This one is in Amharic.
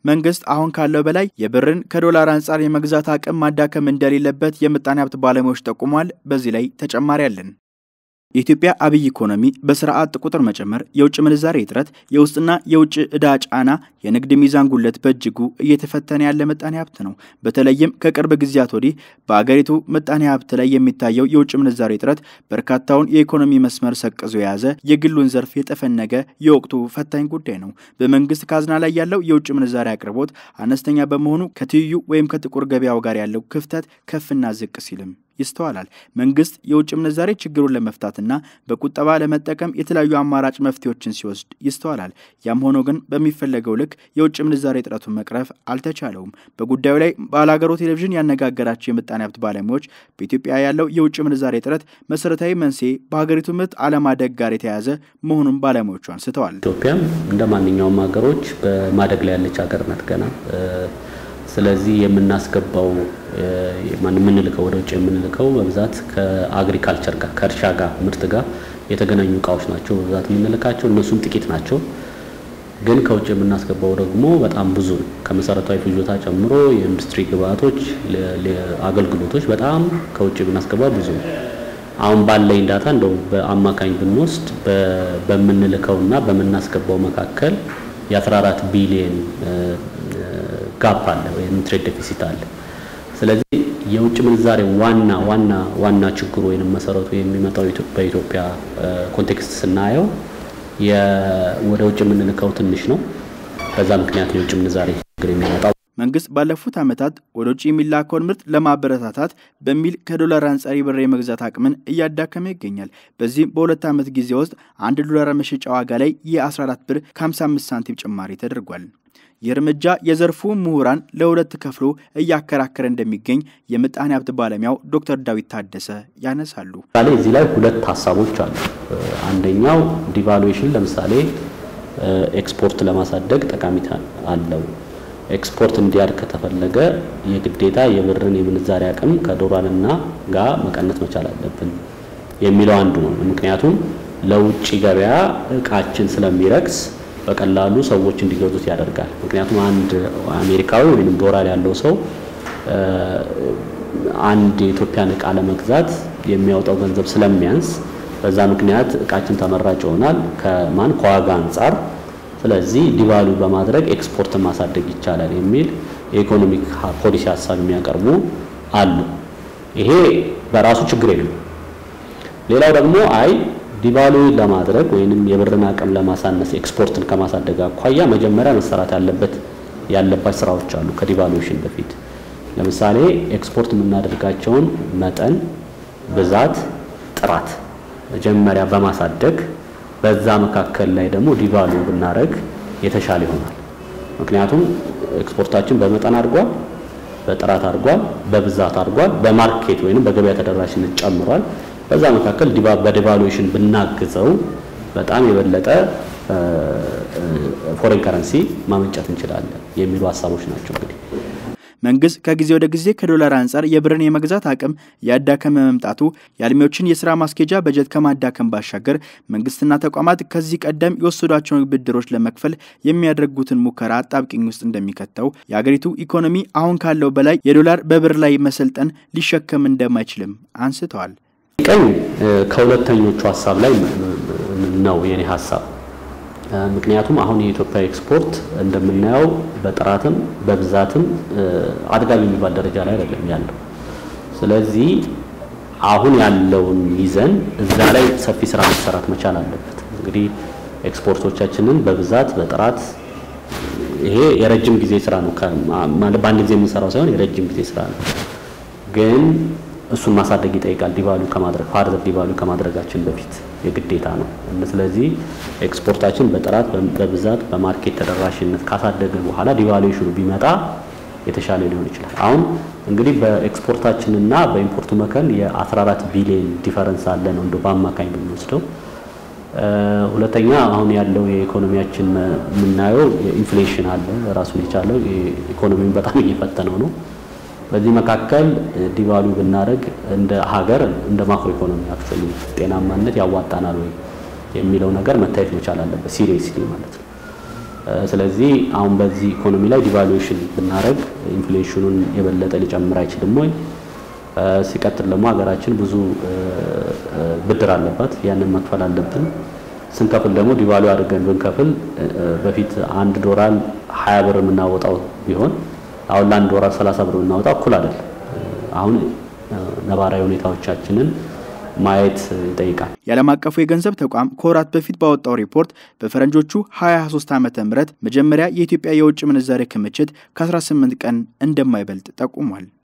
መንግስት አሁን ካለው በላይ የብርን ከዶላር አንጻር የመግዛት አቅም ማዳከም እንደሌለበት የምጣኔ ሀብት ባለሙያዎች ጠቁሟል። በዚህ ላይ ተጨማሪ አለን። የኢትዮጵያ አብይ ኢኮኖሚ በስራ አጥ ቁጥር መጨመር፣ የውጭ ምንዛሬ እጥረት፣ የውስጥና የውጭ ዕዳ ጫና፣ የንግድ ሚዛን ጉድለት በእጅጉ እየተፈተነ ያለ ምጣኔ ሀብት ነው። በተለይም ከቅርብ ጊዜያት ወዲህ በአገሪቱ ምጣኔ ሀብት ላይ የሚታየው የውጭ ምንዛሬ እጥረት በርካታውን የኢኮኖሚ መስመር ሰቅዞ የያዘ የግሉን ዘርፍ የጠፈነገ የወቅቱ ፈታኝ ጉዳይ ነው። በመንግስት ካዝና ላይ ያለው የውጭ ምንዛሬ አቅርቦት አነስተኛ በመሆኑ ከትይዩ ወይም ከጥቁር ገበያው ጋር ያለው ክፍተት ከፍና ዝቅ ሲልም ይስተዋላል። መንግስት የውጭ ምንዛሬ ችግሩን ለመፍታትና በቁጠባ ለመጠቀም የተለያዩ አማራጭ መፍትሄዎችን ሲወስድ ይስተዋላል። ያም ሆኖ ግን በሚፈለገው ልክ የውጭ ምንዛሬ እጥረቱን መቅረፍ አልተቻለውም። በጉዳዩ ላይ ባላገሩ ቴሌቪዥን ያነጋገራቸው የምጣኔ ሀብት ባለሙያዎች በኢትዮጵያ ያለው የውጭ ምንዛሬ እጥረት መሰረታዊ መንስኤ በሀገሪቱ ምርት አለማደግ ጋር የተያያዘ መሆኑን ባለሙያዎቹ አንስተዋል። ኢትዮጵያም እንደማንኛውም ሀገሮች በማደግ ላይ ያለች ሀገር ናት ገና። ስለዚህ የምናስገባው የምንልከው ወደ ውጭ የምንልከው በብዛት ከአግሪካልቸር ጋር ከእርሻ ጋር ምርት ጋር የተገናኙ እቃዎች ናቸው በብዛት የምንልካቸው። እነሱም ጥቂት ናቸው። ግን ከውጭ የምናስገባው ደግሞ በጣም ብዙ ነው። ከመሰረታዊ ፍጆታ ጨምሮ የኢንዱስትሪ ግብአቶች፣ አገልግሎቶች በጣም ከውጭ የምናስገባው ብዙ ነው። አሁን ባለኝ ዳታ እንደው በአማካኝ ብንወስድ በምንልከውና በመናስገባው መካከል የ14 ቢሊዮን ጋፕ አለ ወይም ትሬድ ዴፊሲት አለ። ስለዚህ የውጭ ምንዛሬ ዋና ችግሩ ወይንም መሰረቱ የሚመጣው በኢትዮጵያ ኮንቴክስት ስናየው ወደ ውጭ የምንልከው ትንሽ ነው። በዛ ምክንያት የውጭ ምንዛሬ ችግር የሚመጣው መንግስት ባለፉት ዓመታት ወደ ውጭ የሚላከውን ምርት ለማበረታታት በሚል ከዶላር አንጻር ብር የመግዛት አቅምን እያዳከመ ይገኛል። በዚህ በሁለት ዓመት ጊዜ ውስጥ $1 መሸጫ ዋጋ ላይ የ14 ብር ከ55 ሳንቲም ጭማሪ ተደርጓል። የእርምጃ የዘርፉ ምሁራን ለሁለት ከፍሎ እያከራከረ እንደሚገኝ የምጣኔ ሀብት ባለሙያው ዶክተር ዳዊት ታደሰ ያነሳሉ። እዚህ ላይ ሁለት ሐሳቦች አሉ። አንደኛው ዲቫሉዌሽን ለምሳሌ ኤክስፖርት ለማሳደግ ጠቃሚታ አለው። ኤክስፖርት እንዲያድግ ከተፈለገ የግዴታ የብርን የምንዛሬ አቅም ከዶላርና ጋር መቀነስ መቻል አለብን የሚለው አንዱ ነው። ምክንያቱም ለውጭ ገበያ እቃችን ስለሚረክስ በቀላሉ ሰዎች እንዲገዙት ያደርጋል። ምክንያቱም አንድ አሜሪካዊ ወይንም ዶላር ያለው ሰው አንድ የኢትዮጵያን እቃ ለመግዛት የሚያወጣው ገንዘብ ስለሚያንስ በዛ ምክንያት እቃችን ተመራጭ ይሆናል ከዋጋ አንፃር። ስለዚህ ዲቫሉ በማድረግ ኤክስፖርት ማሳደግ ይቻላል የሚል የኢኮኖሚክ ፖሊሲ ሐሳብ የሚያቀርቡ አሉ። ይሄ በራሱ ችግር የለም። ሌላው ደግሞ ዲቫሉ ለማድረግ ወይንም የብርን አቅም ለማሳነስ ኤክስፖርትን ከማሳደግ አኳያ መጀመሪያ መሰራት ያለባቸው ስራዎች አሉ። ከዲቫሉዌሽን በፊት ለምሳሌ ኤክስፖርት የምናደርጋቸውን መጠን፣ ብዛት፣ ጥራት መጀመሪያ በማሳደግ በዛ መካከል ላይ ደግሞ ዲቫሉ ብናረግ የተሻለ ይሆናል። ምክንያቱም ኤክስፖርታችን በመጠን አድጓል፣ በጥራት አድጓል፣ በብዛት አድጓል፣ በማርኬት ወይንም በገበያ ተደራሽነት ጨምሯል። በዛ መካከል በዲቫሉዌሽን ብናግዘው በጣም የበለጠ ፎሬን ከረንሲ ማመንጨት እንችላለን የሚሉ ሐሳቦች ናቸው። እንግዲህ መንግስት ከጊዜ ወደ ጊዜ ከዶላር አንጻር የብርን የመግዛት አቅም ያዳከመ መምጣቱ የአልሚዎችን የሥራ ማስኬጃ በጀት ከማዳከም ባሻገር መንግስትና ተቋማት ከዚህ ቀደም የወሰዷቸውን ብድሮች ለመክፈል የሚያደርጉትን ሙከራ አጣብቂኝ ውስጥ እንደሚከተው የአገሪቱ ኢኮኖሚ አሁን ካለው በላይ የዶላር በብር ላይ መሰልጠን ሊሸከም እንደማይችልም አንስተዋል። ከሁለተኞቹ ሐሳብ ላይ ነው የኔ ሐሳብ። ምክንያቱም አሁን የኢትዮጵያ ኤክስፖርት እንደምናየው በጥራትም በብዛትም አድጋቢ የሚባል ደረጃ ላይ አይደለም ያለው። ስለዚህ አሁን ያለውን ይዘን እዛ ላይ ሰፊ ስራ መሰራት መቻል አለበት። እንግዲህ ኤክስፖርቶቻችንን በብዛት በጥራት ይሄ የረጅም ጊዜ ስራ ነው ማለት በአንድ ጊዜ የምንሰራው ሳይሆን የረጅም ጊዜ ስራ ነው። ግን እሱን ማሳደግ ይጠይቃል። ፋርዘር ዲቫሉ ከማድረጋችን በፊት የግዴታ ነው። ስለዚህ ኤክስፖርታችን በጥራት በብዛት በማርኬት ተደራሽነት ካሳደገ በኋላ ዲቫሉዌሽኑ ቢመጣ የተሻለ ሊሆን ይችላል። አሁን እንግዲህ በኤክስፖርታችንና በኢምፖርቱ መካከል የ14 ቢሊዮን ዲፈረንስ አለ ነው እንደው በአማካኝ ብንወስደው። ሁለተኛ አሁን ያለው የኢኮኖሚያችን የምናየው ኢንፍሌሽን አለ ራሱን የቻለው ኢኮኖሚውን በጣም እየፈተነው ነው። በዚህ መካከል ዲቫሉ ብናደርግ እንደ ሀገር እንደ ማክሮ ኢኮኖሚ አክቹአሊ ጤናማነት ያዋጣናል ወይ የሚለው ነገር መታየት መቻል አለበት ሲሪየስሊ ማለት ነው። ስለዚህ አሁን በዚህ ኢኮኖሚ ላይ ዲቫሉዌሽን ብናረግ ኢንፍሌሽኑን የበለጠ ሊጨምር አይችልም ወይ? ሲቀጥል ደግሞ ሀገራችን ብዙ ብድር አለባት፣ ያንን መክፈል አለብን። ስንከፍል ደግሞ ዲቫሉ አድርገን ብንከፍል በፊት $1 20 ብር የምናወጣው ቢሆን አሁን $1 30 ብር የምናወጣው እኩል አይደል። አሁን ነባራዊ ሁኔታዎቻችንን ማየት ይጠይቃል። የዓለም አቀፉ የገንዘብ ተቋም ከወራት በፊት ባወጣው ሪፖርት በፈረንጆቹ 2023 ዓመተ ምህረት መጀመሪያ የኢትዮጵያ የውጭ ምንዛሬ ክምችት ከ18 ቀን እንደማይበልጥ ጠቁሟል።